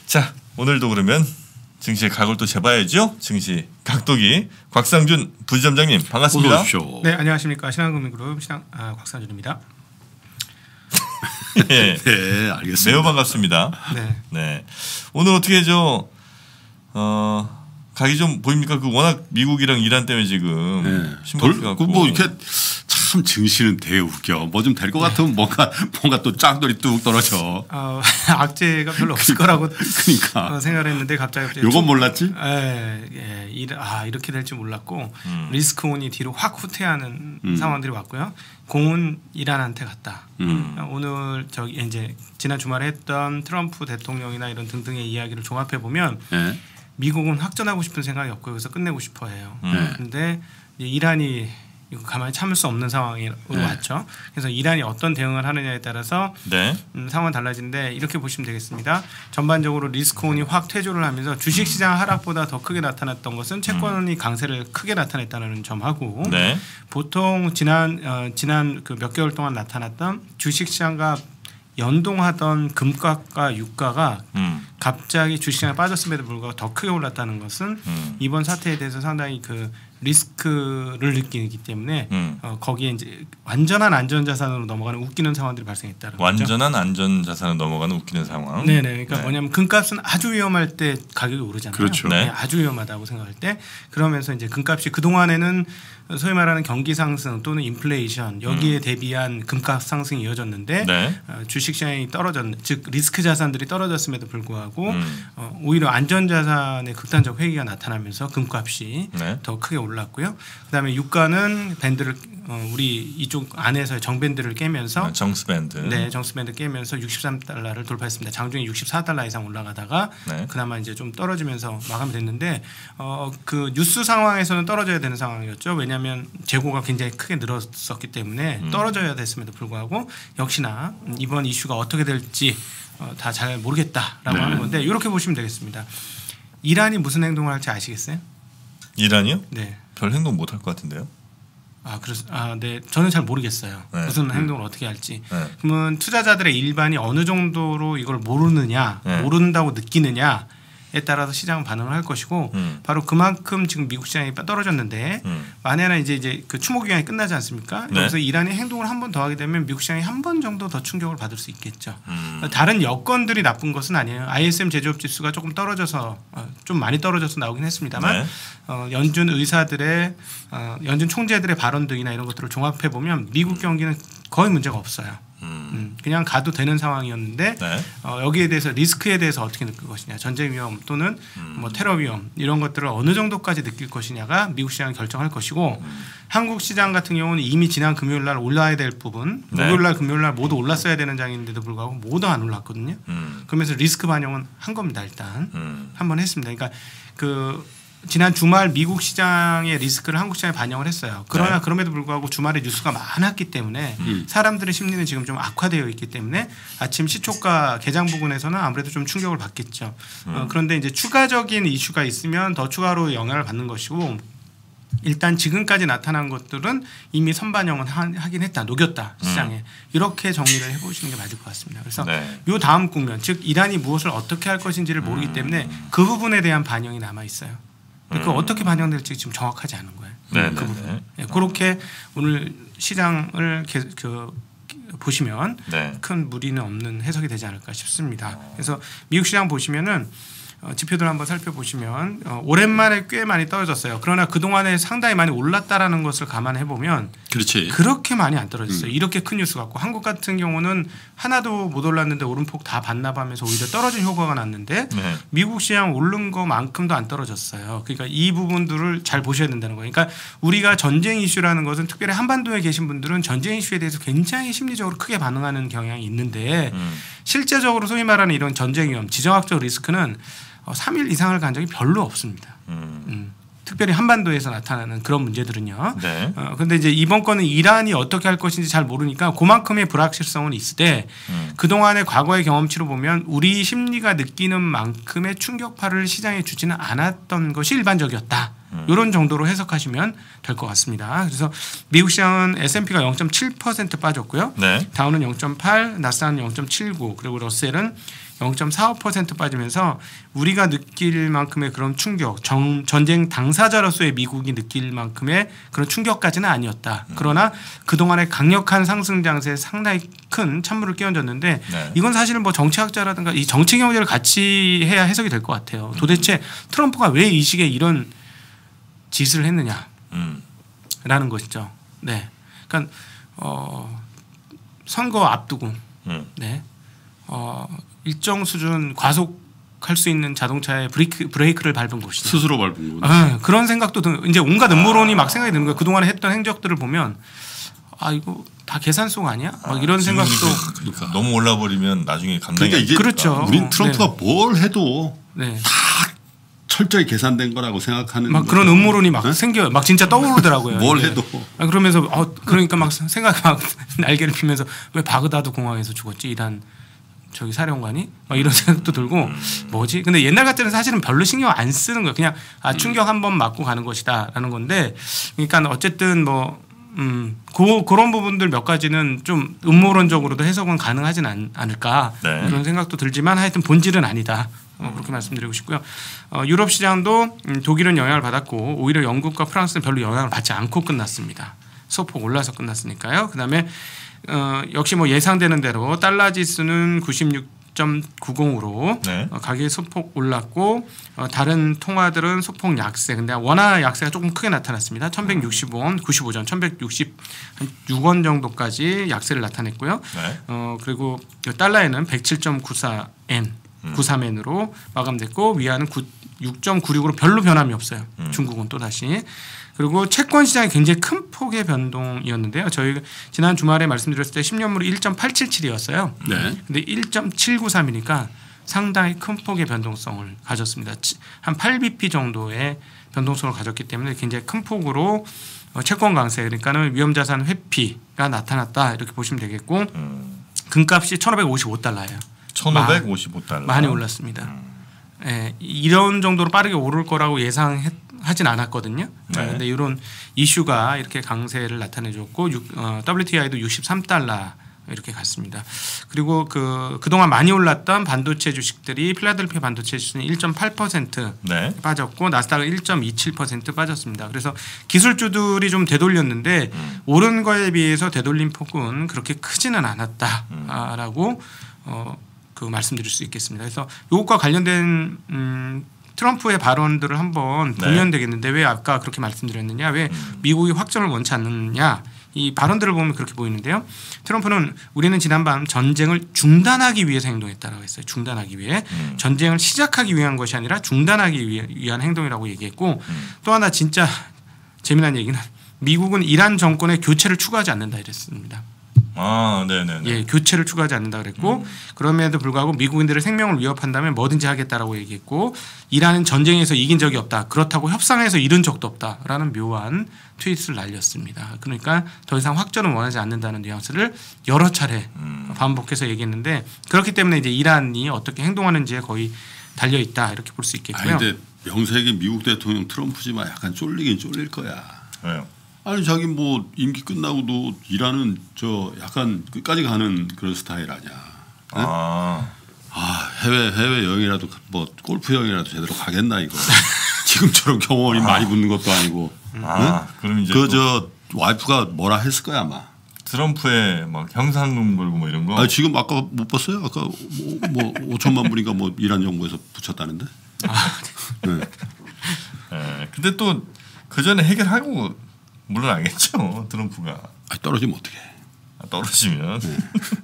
자, 오늘도 그러면 증시의 각을 또 재봐야죠. 증시 각도기 곽상준 부지점장님 반갑습니다. 어서 오십시오. 네, 안녕하십니까. 신한금융그룹 곽상준입니다. 네, 네, 알겠습니다. 매우 반갑습니다. 네. 네, 오늘 어떻게 각이 좀 보입니까? 그 워낙 미국이랑 이란 때문에 지금 심각해갖고 뭐 이렇게 참 증시는 되게 웃겨. 뭐 좀 될 것 같으면 뭔가 또 짱돌이 뚝 떨어져. 악재가 별로 없을 거라고 그러니까 생각했는데 갑자기 요건 몰랐지? 이렇게 될지 몰랐고 리스크온이 뒤로 확 후퇴하는 상황들이 왔고요. 공은 이란한테 갔다. 오늘 저기 이제 지난 주말에 했던 트럼프 대통령이나 이런 등등의 이야기를 종합해 보면 미국은 확전하고 싶은 생각이 없고 여기서 끝내고 싶어해요. 그런데 이란이 이거 가만히 참을 수 없는 상황으로 왔죠. 그래서 이란이 어떤 대응을 하느냐에 따라서 상황은 달라지는데 이렇게 보시면 되겠습니다. 전반적으로 리스크온이 확 퇴조를 하면서 주식시장 하락보다 더 크게 나타났던 것은 채권이 강세를 크게 나타냈다는 점하고 보통 지난 그 몇 개월 동안 나타났던 주식시장과 연동하던 금값과 유가가 갑자기 주식시장에 빠졌음에도 불구하고 더 크게 올랐다는 것은 이번 사태에 대해서 상당히 그 리스크를 느끼기 때문에 거기에 이제 완전한 안전자산으로 넘어가는 웃기는 상황들이 발생했다는 거죠. 완전한 안전자산으로 넘어가는 웃기는 상황. 네네. 그러니까 뭐냐면 금값은 아주 위험할 때 가격이 오르잖아요. 그렇죠. 네, 아주 위험하다고 생각할 때 그러면서 이제 금값이 그 동안에는 소위 말하는 경기 상승 또는 인플레이션 여기에 대비한 금값 상승이 이어졌는데 주식시장이 즉 리스크 자산들이 떨어졌음에도 불구하고 오히려 안전자산의 극단적 회귀가 나타나면서 금값이 더 크게 올랐고요. 그다음에 유가는 밴드를 우리 이쪽 안에서의 정밴드를 깨면서 정스밴드 정스밴드 깨면서 63달러를 돌파했습니다. 장중에 64달러 이상 올라가다가 그나마 이제 좀 떨어지면서 마감됐는데 그 뉴스 상황에서는 떨어져야 되는 상황이었죠. 왜냐하면 재고가 굉장히 크게 늘었었기 때문에 떨어져야 됐음에도 불구하고 역시나 이번 이슈가 어떻게 될지 다 잘 모르겠다라고 하는 건데 이렇게 보시면 되겠습니다. 이란이 무슨 행동을 할지 아시겠어요? 이란이요? 네. 별 행동 못 할 것 같은데요. 네. 저는 잘 모르겠어요. 무슨 행동을 어떻게 할지. 그러면 투자자들의 일반이 어느 정도로 이걸 모르느냐, 모른다고 느끼느냐에 따라서 시장은 반응을 할 것이고, 바로 그만큼 지금 미국 시장이 떨어졌는데 만약에 이제 그 추모 기간이 끝나지 않습니까? 여기서 이란이 행동을 한 번 더 하게 되면 미국 시장이 한 번 정도 더 충격을 받을 수 있겠죠. 다른 여건들이 나쁜 것은 아니에요. ISM 제조업 지수가 조금 떨어져서 좀 많이 떨어져서 나오긴 했습니다만 연준 의사들의 연준 총재들의 발언 등이나 이런 것들을 종합해 보면 미국 경기는 거의 문제가 없어요. 그냥 가도 되는 상황이었는데 여기에 대해서 리스크에 대해서 어떻게 느낄 것이냐, 전쟁 위험 또는 뭐 테러 위험 이런 것들을 어느 정도까지 느낄 것이냐가 미국 시장을 결정할 것이고 한국 시장 같은 경우는 이미 지난 금요일 날 올라야 될 부분 목요일 날 금요일 날 모두 올랐어야 되는 장인데도 불구하고 모두 안 올랐거든요. 그러면서 리스크 반영은 한 겁니다. 일단 한번 했습니다. 그러니까 그 지난 주말 미국 시장의 리스크를 한국 시장에 반영을 했어요. 그러나 그럼에도 불구하고 주말에 뉴스가 많았기 때문에 사람들의 심리는 지금 좀 악화되어 있기 때문에 아침 시초가 개장 부분에서는 아무래도 좀 충격을 받겠죠. 그런데 이제 추가적인 이슈가 있으면 더 추가로 영향을 받는 것이고 일단 지금까지 나타난 것들은 이미 선반영은 하긴 했다. 녹였다. 시장에. 이렇게 정리를 해보시는 게 맞을 것 같습니다. 그래서 이 다음 국면 즉 이란이 무엇을 어떻게 할 것인지를 모르기 때문에 그 부분에 대한 반영이 남아있어요. 그 어떻게 반영될지 지금 정확하지 않은 거예요. 그 부분. 그렇게 오늘 시장을 보시면 큰 무리는 없는 해석이 되지 않을까 싶습니다. 그래서 미국 시장 보시면은 지표들 한번 살펴보시면 오랜만에 꽤 많이 떨어졌어요. 그러나 그동안에 상당히 많이 올랐다라는 것을 감안해 보면 그렇게 많이 안 떨어졌어요. 이렇게 큰 뉴스 같고 한국 같은 경우는 하나도 못 올랐는데 오름폭 다 반납하면서 오히려 떨어진 효과가 났는데 미국 시장 오른 것만큼도 안 떨어졌어요. 그러니까 이 부분들을 잘 보셔야 된다는 거예요. 그러니까 우리가 전쟁 이슈라는 것은 특별히 한반도에 계신 분들은 전쟁 이슈에 대해서 굉장히 심리적으로 크게 반응하는 경향이 있는데 실제적으로 소위 말하는 이런 전쟁 위험, 지정학적 리스크는 3일 이상을 간 적이 별로 없습니다. 특별히 한반도에서 나타나는 그런 문제들은요. 그런데 이제 이번 건은 이란이 어떻게 할 것인지 잘 모르니까 그만큼의 불확실성은 있을 때 그동안의 과거의 경험치로 보면 우리 심리가 느끼는 만큼의 충격파를 시장에 주지는 않았던 것이 일반적이었다. 이런 정도로 해석하시면 될 것 같습니다. 그래서 미국 시장은 S&P가 0.7% 빠졌고요. 다우는 0.8, 나스닥은 0.79, 그리고 러셀은 0.45% 빠지면서 우리가 느낄 만큼의 그런 충격, 전쟁 당사자로서의 미국이 느낄 만큼의 그런 충격까지는 아니었다. 그러나 그동안의 강력한 상승 장세에 상당히 큰 찬물을 끼얹었는데 네. 이건 사실은 뭐 정치학자라든가 이 정치 경제를 같이 해야 해석이 될 것 같아요. 도대체 트럼프가 왜 이 시기에 이런 짓을 했느냐라는 것이죠. 네, 그러니까 선거 앞두고 네. 일정 수준 과속할 수 있는 자동차에 브레이크를 밟은 것이다. 스스로 밟은 거죠. 그런 생각도 이제 온갖 음모론이 막 생각이 드는 거예요. 그동안에 했던 행적들을 보면 이거 다 계산 속 아니야? 막 이런 생각도 그러니까. 너무 올라버리면 나중에 감당이 그러니까 이제 그렇죠. 우린 트럼프가 네. 뭘 해도 네. 다 철저히 계산된 거라고 생각하는 막 그런 음모론이 막 생겨요. 막 진짜 떠오르더라고요. 뭘 해도 그러면서 그러니까 막 생각 막 날개를 피면서 왜 바그다드 공항에서 죽었지 이란 저기 사령관이 막 이런 생각도 들고 뭐지? 근데 옛날 같으면 사실은 별로 신경 안 쓰는 거예요. 그냥 충격 한 번 맞고 가는 것이다라는 건데, 그러니까 어쨌든 뭐 그런 부분들 몇 가지는 좀 음모론적으로도 해석은 가능하진 않을까 네. 그런 생각도 들지만 하여튼 본질은 아니다. 그렇게 말씀드리고 싶고요. 유럽 시장도 독일은 영향을 받았고 오히려 영국과 프랑스는 별로 영향을 받지 않고 끝났습니다. 소폭 올라서 끝났으니까요. 그다음에 역시 뭐 예상되는 대로 달러 지수는 96.90으로 네. 가격이 소폭 올랐고 다른 통화들은 소폭 약세. 근데 원화 약세가 조금 크게 나타났습니다. 1,160원, 95전, 1,166원 정도까지 약세를 나타냈고요. 네. 그리고 달러에는 107.94엔 93엔으로 마감됐고 위안은 6.96으로 별로 변함이 없어요. 중국은 또 다시. 그리고 채권 시장이 굉장히 큰 폭의 변동이었는데요. 저희 지난 주말에 말씀드렸을 때 10년물이 1.877이었어요. 네. 근데 1.793이니까 상당히 큰 폭의 변동성을 가졌습니다. 한 8bp 정도의 변동성을 가졌기 때문에 굉장히 큰 폭으로 채권 강세, 그러니까는 위험자산 회피가 나타났다 이렇게 보시면 되겠고 금값이 1,555달러예요. 1,555달러. 많이 올랐습니다. 예, 이런 정도로 빠르게 오를 거라고 예상하진 않았거든요. 그런데 네. 이런 이슈가 이렇게 강세를 나타내줬고 WTI도 63달러 이렇게 갔습니다. 그리고 그동안 많이 올랐던 반도체 주식들이 필라델피아 반도체 지수는 1.8% 네. 빠졌고 나스닥은 1.27% 빠졌습니다. 그래서 기술주들이 좀 되돌렸는데 오른 거에 비해서 되돌림 폭은 그렇게 크지는 않았다라고 말씀드릴 수 있겠습니다. 그래서 이것과 관련된 트럼프의 발언들을 한번 보면 되겠는데 왜 아까 그렇게 말씀드렸느냐, 왜 미국이 확전을 원치 않느냐, 이 발언들을 보면 그렇게 보이는데요. 트럼프는 우리는 지난밤 전쟁을 중단하기 위해서 행동했다라고 했어요. 중단하기 위해. 전쟁을 시작하기 위한 것이 아니라 중단하기 위한 행동이라고 얘기했고 또 하나 진짜 재미난 얘기는 미국은 이란 정권의 교체를 추구하지 않는다 이랬습니다. 네네네. 예, 교체를 추구하지 않는다 그랬고 그럼에도 불구하고 미국인들의 생명을 위협한다면 뭐든지 하겠다라고 얘기했고 이란은 전쟁에서 이긴 적이 없다. 그렇다고 협상에서 이룬 적도 없다라는 묘한 트윗을 날렸습니다. 그러니까 더 이상 확전을 원하지 않는다는 뉘앙스를 여러 차례 반복해서 얘기했는데 그렇기 때문에 이제 이란이 어떻게 행동하는지에 거의 달려 있다 이렇게 볼 수 있겠고요. 근데 명색이 미국 대통령 트럼프지만 약간 쫄리긴 쫄릴 거야. 왜요? 아니 자기 뭐 임기 끝나고도 일하는 약간 끝까지 가는 그런 스타일 아니야. 네? 해외 여행이라도 뭐 골프 여행이라도 제대로 가겠나 이거. 지금처럼 경험이 많이 붙는 것도 아니고. 그럼 이제 와이프가 뭐라 했을 거야 아마. 트럼프의 막 현상금 걸고 뭐 이런 거. 지금 아까 못 봤어요? 아까 뭐 5천만 불인가 뭐 이란 정부에서 붙였다는데. 네. 근데 또 그 전에 해결하고. 물론 알겠죠. 트럼프가. 떨어지면 어떻게? 떨어지면. 네.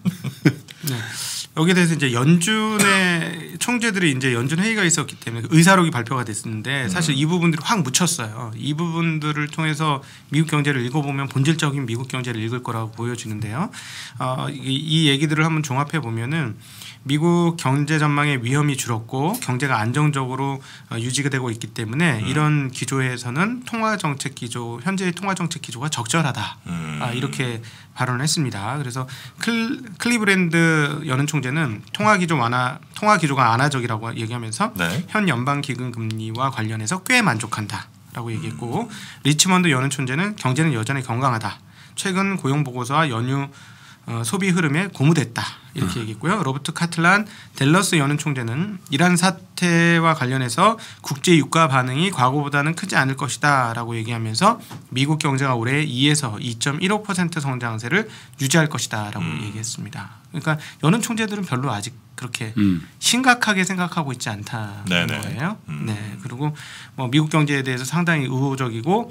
여기에 대해서 이제 연준의 총재들이 이제 연준 회의가 있었기 때문에 의사록이 발표가 됐었는데 사실 이 부분들이 확 묻혔어요. 이 부분들을 통해서 미국 경제를 읽어보면 본질적인 미국 경제를 읽을 거라고 보여지는데요. 이 얘기들을 한번 종합해 보면은 미국 경제 전망의 위험이 줄었고 경제가 안정적으로 유지가 되고 있기 때문에 이런 기조에서는 통화정책 기조, 현재의 통화정책 기조가 적절하다. 이렇게 발언을 했습니다. 그래서 클리브랜드 연은 총재는 통화 기조가 완화적이라고 얘기하면서 현 연방 기금 금리와 관련해서 꽤 만족한다라고 얘기했고 리치먼드 연은 총재는 경제는 여전히 건강하다. 최근 고용 보고서와 연휴 소비 흐름에 고무됐다 이렇게 얘기했고요. 로버트 카틀란 댈러스 연은 총재는 이란 사태와 관련해서 국제 유가 반응이 과거보다는 크지 않을 것이다라고 얘기하면서 미국 경제가 올해 2에서 2.15% 성장세를 유지할 것이다라고 얘기했습니다. 그러니까 연은 총재들은 별로 아직 그렇게 심각하게 생각하고 있지 않다는 네네. 거예요. 네. 그리고 뭐 미국 경제에 대해서 상당히 의호적이고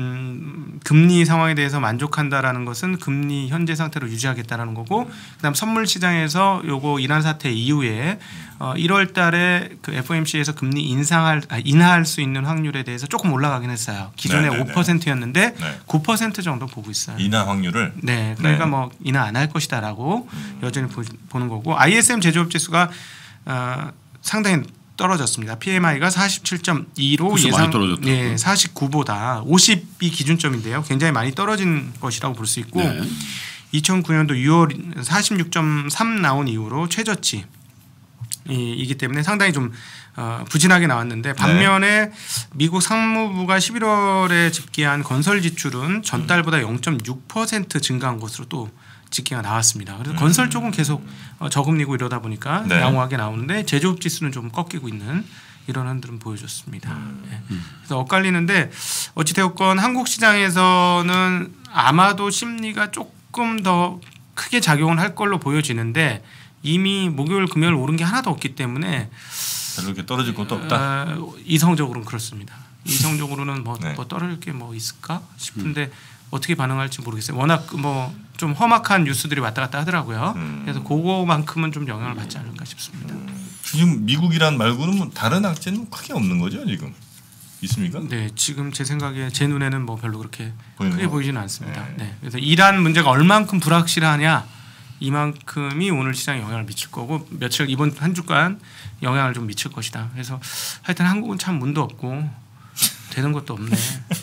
금리 상황에 대해서 만족한다라는 것은 금리 현재 상태로 유지하겠다라는 거고, 그다음 선물 시장에서 요거 이란 사태 이후에 1월달에 그 FOMC에서 금리 인하할 수 있는 확률에 대해서 조금 올라가긴 했어요. 기존에 네네네. 5%였는데 네. 9% 정도 보고 있어요. 인하 확률을. 네, 그러니까 네. 뭐 인하 안 할 것이다라고 여전히 보는 거고, ISM 제조업 지수가 상당히 떨어졌습니다. PMI가 47.2로 그래서 예상 많이 떨어졌다고. 49보다 50이 기준점인데요. 굉장히 많이 떨어진 것이라고 볼 수 있고, 네. 2009년도 6월 46.3 나온 이후로 최저치이기 때문에 상당히 좀 부진하게 나왔는데, 반면에 미국 상무부가 11월에 집계한 건설 지출은 전달보다 0.6% 증가한 것으로 또 집계가 나왔습니다. 그래서 건설 쪽은 계속 저금리고 이러다 보니까 네. 양호하게 나오는데 제조업 지수는 좀 꺾이고 있는 이런 흔들음 보여줬습니다. 네. 그래서 엇갈리는데 어찌되었건 한국 시장에서는 아마도 심리가 조금 더 크게 작용을 할 걸로 보여지는데, 이미 목요일 금요일 오른 게 하나도 없기 때문에 별로 이렇게 떨어질 것도 없다. 이성적으로는 그렇습니다. 이성적으로는 뭐, 네. 뭐 떨어질 게 뭐 있을까 싶은데 어떻게 반응할지 모르겠어요. 워낙 뭐 좀 험악한 뉴스들이 왔다 갔다 하더라고요. 그래서 그거만큼은 좀 영향을 받지 않을까 싶습니다. 지금 미국이란 말고는 뭐 다른 악재는 크게 없는 거죠 지금? 있습니까? 네, 지금 제 생각에 제 눈에는 뭐 별로 그렇게 보이는 크게 거. 보이지는 않습니다. 네. 네. 그래서 이란 문제가 얼만큼 불확실하냐, 이만큼이 오늘 시장에 영향을 미칠 거고, 며칠 이번 한 주간 영향을 좀 미칠 것이다. 그래서 하여튼 한국은 참 문도 없고 되는 것도 없네.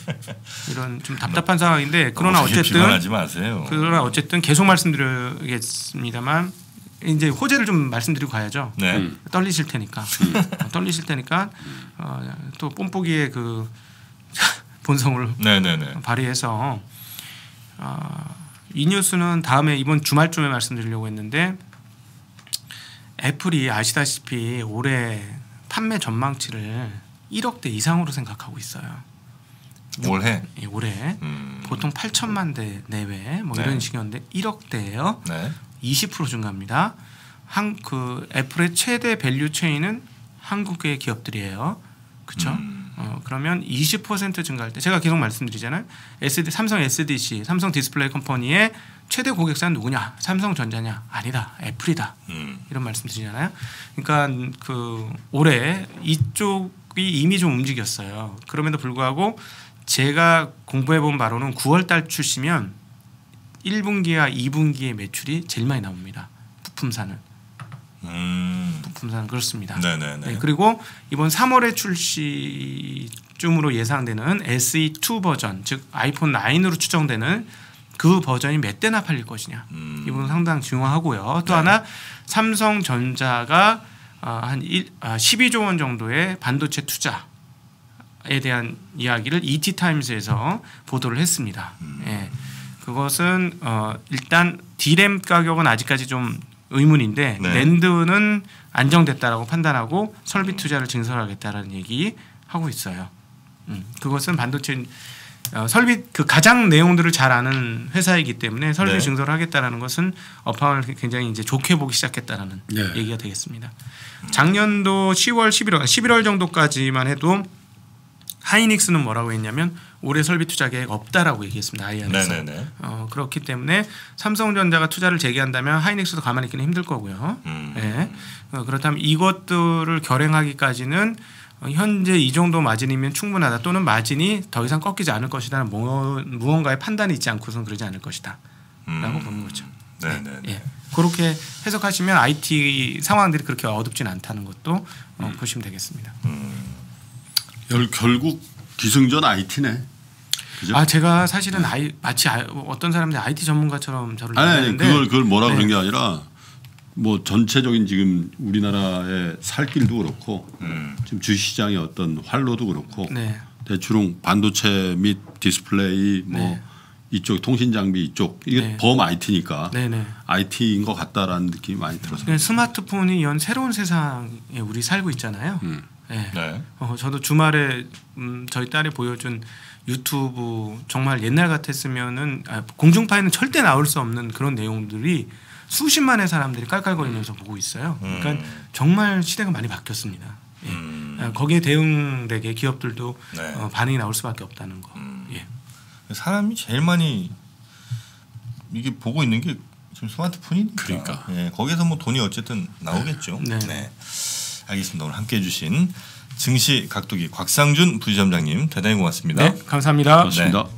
이런 좀 답답한 상황인데, 그러나 비판하지 마세요. 어쨌든 계속 말씀드리겠습니다만 이제 호재를 좀 말씀드리고 가야죠. 네. 떨리실 테니까. 떨리실 테니까 또 뽐뿌기의 그 본성을 네네네. 발휘해서 이 뉴스는 다음에 이번 주말쯤에 말씀드리려고 했는데, 애플이 아시다시피 올해 판매 전망치를 1억대 이상으로 생각하고 있어요. 올해. 예, 올해 보통 8천만 대 내외 뭐 네. 이런 식이었는데 1억대예요. 네. 20% 증가합니다. 그 애플의 최대 밸류 체인은 한국의 기업들이에요. 그렇죠? 그러면 20% 증가할 때, 제가 계속 말씀드리잖아요. 삼성 SDC, 삼성 디스플레이 컴퍼니의 최대 고객사는 누구냐? 삼성전자냐? 아니다. 애플이다. 이런 말씀드리잖아요. 그러니까 그 올해 이쪽이 이미 좀 움직였어요. 그럼에도 불구하고 제가 공부해 본 바로는 9월달 출시면 1분기와 2분기의 매출이 제일 많이 나옵니다. 부품사는 그렇습니다. 네네네. 네, 그리고 이번 3월에 출시쯤으로 예상되는 SE2 버전, 즉 아이폰 9으로 추정되는 그 버전이 몇 대나 팔릴 것이냐, 이 부분 상당히 중요하고요. 또 하나, 삼성전자가 한 12조 원 정도의 반도체 투자에 대한 이야기를 ET타임스에서 보도를 했습니다. 예. 그것은 일단 D램 가격은 아직까지 좀 의문인데, 네. 낸드는 안정됐다라고 판단하고 설비 투자를 증설하겠다라는 얘기 하고 있어요. 그것은 반도체 설비 그 가장 내용들을 잘 아는 회사이기 때문에 설비 네. 증설을 하겠다라는 것은 업황을 굉장히 이제 좋게 보기 시작했다라는 네. 얘기가 되겠습니다. 작년도 10월, 11월 정도까지만 해도 하이닉스는 뭐라고 했냐면 올해 설비 투자 계획 없다라고 얘기했습니다. IR에서. 네네네. 그렇기 때문에 삼성전자가 투자를 재개한다면 하이닉스도 가만히 있기는 힘들 거고요. 네. 그렇다면 이것들을 결행하기까지는 현재 이 정도 마진이면 충분하다, 또는 마진이 더 이상 꺾이지 않을 것이라는 무언가의 판단이 있지 않고서는 그러지 않을 것이다 라고 보는 거죠. 네네. 예. 그렇게 해석하시면 IT 상황들이 그렇게 어둡진 않다는 것도 보시면 되겠습니다. 결국 기승전 IT네. 그죠? 제가 사실은 마치 어떤 사람들이 IT 전문가처럼 저를 아니 얘기하는데, 그걸 뭐라 네. 그런 게 아니라 뭐 전체적인 지금 우리나라의 살길도 그렇고 지금 주시장의 어떤 활로도 그렇고 네. 대충 반도체 및 디스플레이 뭐 네. 이쪽 통신 장비 이쪽 이게 네. 범 IT니까 네네. IT인 것 같다라는 느낌이 많이 들어서. 스마트폰이 연 새로운 세상에 우리 살고 있잖아요. 네. 네. 저도 주말에 저희 딸이 보여준 유튜브 정말 옛날 같았으면은 공중파에는 절대 나올 수 없는 그런 내용들이 수십만의 사람들이 깔깔거리면서 보고 있어요. 그러니까 정말 시대가 많이 바뀌었습니다. 예. 거기에 대응되게 기업들도 네. 반응이 나올 수밖에 없다는 거. 예. 사람이 제일 많이 이게 보고 있는 게 지금 스마트폰이니까. 그러니까. 예, 거기서 뭐 돈이 어쨌든 나오겠죠. 네. 네. 알겠습니다. 오늘 함께해 주신 증시 각도기 곽상준 부지점장님 대단히 고맙습니다. 네, 감사합니다. 그렇습니다.